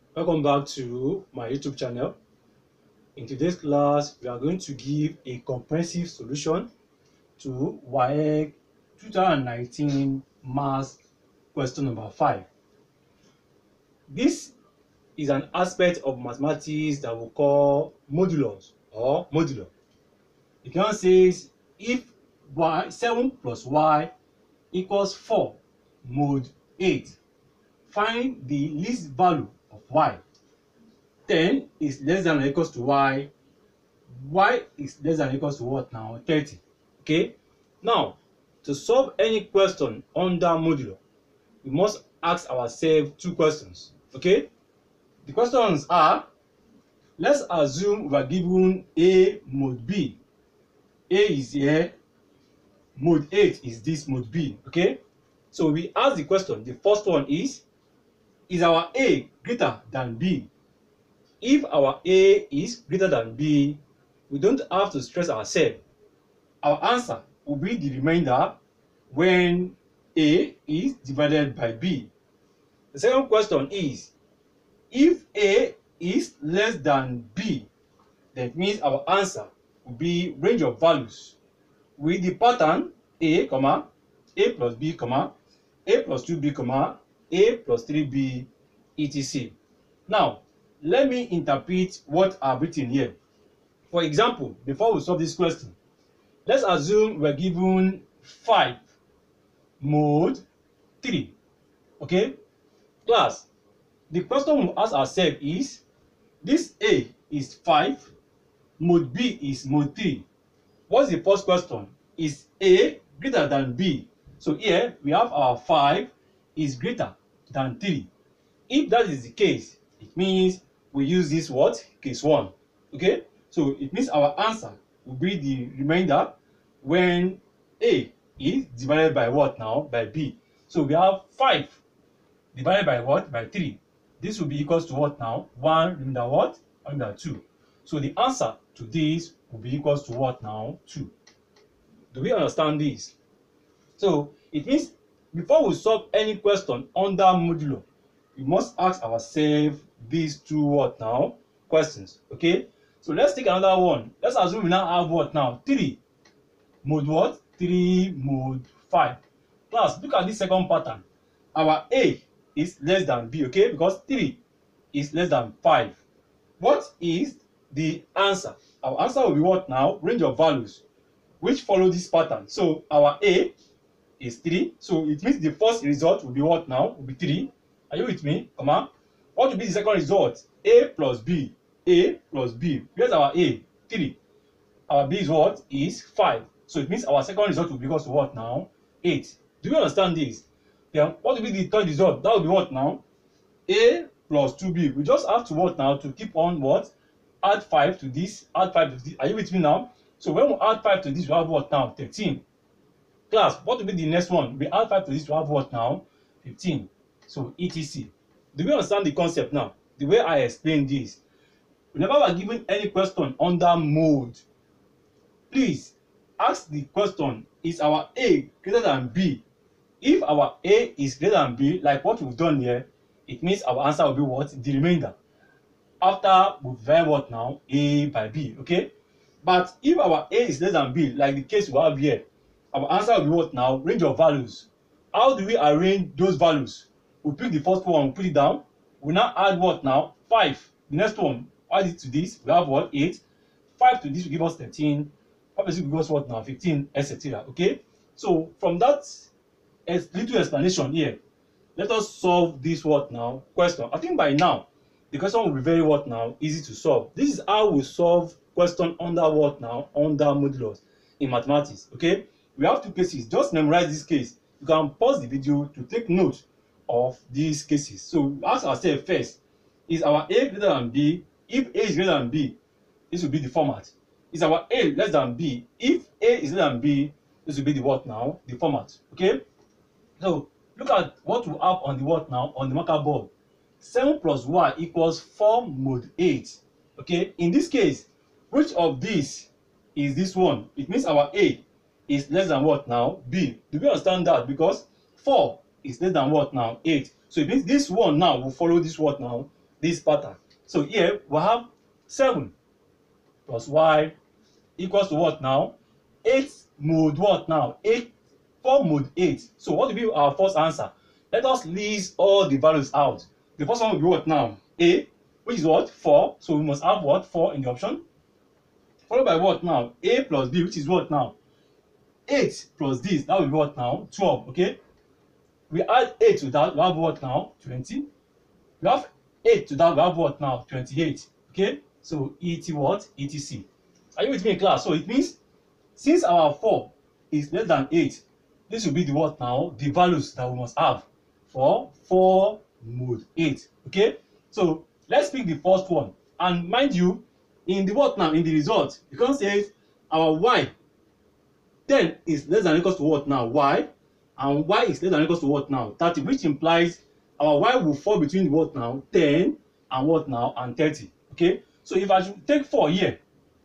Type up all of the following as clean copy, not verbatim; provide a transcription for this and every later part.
Welcome back to my YouTube channel. In today's class, we are going to give a comprehensive solution to WAEC 2019 Maths question number 5. This is an aspect of mathematics that we call modulus or modulo. The question says if 7 plus y equals 4 mod 8, find the least value of y. 10 is less than or equals to y is less than or equals to what now? 30. Okay, now to solve any question under modulo, we must ask ourselves two questions. Okay, the questions are, let's assume we are given a mod b. A is here, mod 8 is this mod b. Okay, so we ask the question. The first one is our a greater than b? If our a is greater than b, we don't have to stress ourselves. Our answer will be the remainder when a is divided by b. The second question is, if a is less than b, that means our answer will be range of values with the pattern a, a plus b, a plus 2b, a plus 3b, etc. Now, let me interpret what I've written here. For example, before we solve this question, let's assume we're given 5 mod 3. Okay? Class, the question we ask ourselves is, this A is 5, mod B is mod 3. What's the first question? Is A greater than B? So here we have our 5 is greater than 3. If that is the case, it means we use this what? Case 1. Okay? So it means our answer will be the remainder when A is divided by what now? By B. So we have 5 divided by what? By 3. This will be equals to what now? 1 remainder what? Remainder 2. So the answer to this will be equals to what now? 2. Do we understand this? So it means before we solve any question under modulo, we must ask ourselves these two what now? Questions. Okay? So let's take another one. Let's assume we now have what now? 3 mod what? 3 mod 5. Class, look at this second pattern. Our A is less than B, okay? Because 3 is less than 5. What is the answer? Our answer will be what now? Range of values which follow this pattern. So our A is 3. So it means the first result will be what now? Will be 3. Are you with me? Come on. What will be the second result? A plus B. A plus B. Where's our A? 3. Our B is what? Is 5. So it means our second result will be equal to what now? 8. Do you understand this? Then what will be the third result? That will be what now? A plus 2B. We just have to what now? To keep on what? Add 5 to this. Add 5 to this. Are you with me now? So when we add 5 to this, we have what now? 13. Class, what will be the next one? We add 5 to this, we have what now? 15. So etc. Do we understand the concept now? The way I explained this. Whenever we are given any question under mode, please ask the question, is our A greater than B? If our A is greater than B, like what we've done here, it means our answer will be what? The remainder. After we divide what now? A by B, okay? But if our A is less than B, like the case we have here, our answer will be what now? Range of values. How do we arrange those values? We pick the first one, we put it down. We now add what now? 5. The next one, add it to this, we have what? 8. 5 to this will give us 13. 5 to this will give us what now? 15, etc. Okay? So from that little explanation here, let us solve this what now? Question. I think by now, the question will be very what now? Easy to solve. This is how we solve question under what now? Under modulus in mathematics. Okay? We have two cases. Just memorize this case. You can pause the video to take note of these cases. So ask ourselves first, is our A greater than B? If A is greater than B, this will be the format. Is our A less than B? If A is less than B, this will be the what now? The format. Okay? So look at what we have on the what now? On the marker board. 7 plus y equals 4 mod 8. Okay? In this case, which of these is this one? It means our A is less than what now? B. Do we understand that? Because 4 is less than what now? 8. So it means this one now will follow this what now? this pattern. So here we have 7 plus y equals to what now? 8 mod what now? 8, 4 mod 8. So what will be our first answer? Let us list all the values out. The first one will be what now? A, which is what? 4. So we must have what? 4 in the option. Followed by what now? A plus B, which is what now? 8 plus this, that will be what now? 12, okay? We add 8 to that, we have what now? 20. We have 8 to that, we have what now? 28, okay? So ET what? ETC. Are you with me in class? So it means since our 4 is less than 8, this will be the what now? The values that we must have for 4 mod 8, okay? So let's pick the first one. And mind you, in the what now? In the result, you can say our y 10 is less than or equals to what now? Y. And y is less than or equals to what now? 30, which implies our y will fall between the what now? 10 and what now? And 30, okay? So if I should take 4 here,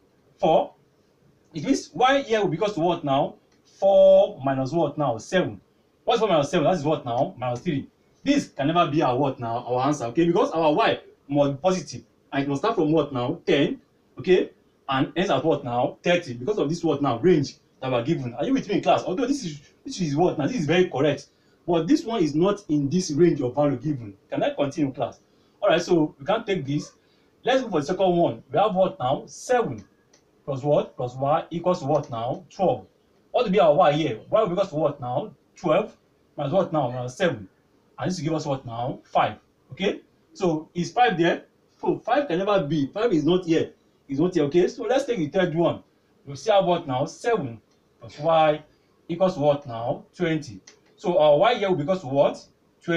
4, it means y here will be equals to what now? 4 minus what now? 7. What's 4 minus 7? That is what now? Minus 3. This can never be our what now? Our answer, okay? Because our y must be positive. And it must start from what now? 10, okay? And ends at what now? 30. Because of this what now? Range that we are given. Are you with me in class? Although this is what now? This is very correct. But this one is not in this range of value given. Can I continue class? Alright, so we can take this. Let's go for the second one. We have what now? 7 plus what? Plus y equals to what now? 12. What will be our y here? Y will be equals to what now? 12 minus what now? Minus 7. And this will give us what now? 5. Okay? So is 5 there? So 5 can never be. 5 is not here. It's not here. Okay? So let's take the third one. We'll see how what now? 7 plus y equals to what now? 20. So our y here will be equals to what?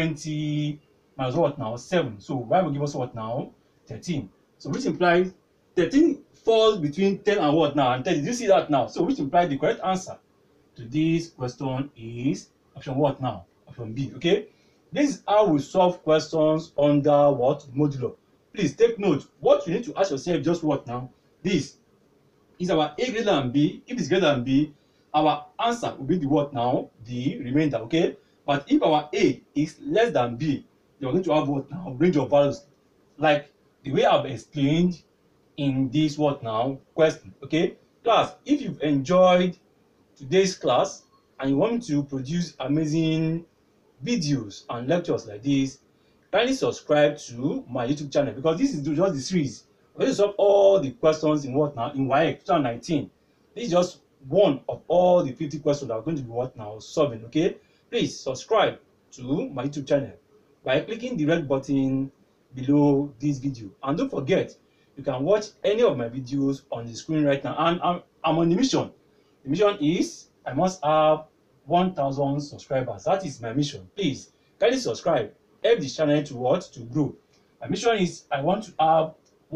20 minus what now? 7. So y will give us what now? 13. So which implies 13 falls between 10 and what now? And 30. Do you see that now? So which implies the correct answer to this question is option what now? Option B. Okay? This is how we solve questions under what? Modulo. Please take note. What you need to ask yourself just what now? This is our A greater than B. If it's greater than B, our answer will be the what now? The remainder, okay? But if our A is less than B, you're going to have what now? Range of values. Like the way I've explained in this what now? Question, okay? Class, if you've enjoyed today's class and you want me to produce amazing videos and lectures like this, kindly subscribe to my YouTube channel, because this is just the series. We're going to solve all the questions in what now? In WAEC 2019. This is just one of all the 50 questions that are going to be what now? Solving, okay? Please subscribe to my YouTube channel by clicking the red button below this video. And don't forget, you can watch any of my videos on the screen right now. And I'm on the mission. The mission is I must have 1,000 subscribers. That is my mission. Please kindly subscribe. Help this channel to what? To grow. My mission is I want to have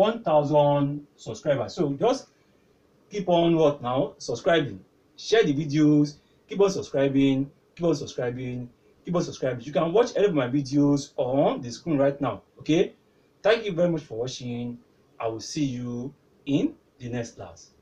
1,000 subscribers. So just keep on what now? Subscribing. Share the videos. Keep on subscribing. Keep on subscribing. Keep on subscribing. You can watch any of my videos on the screen right now. Okay? Thank you very much for watching. I will see you in the next class.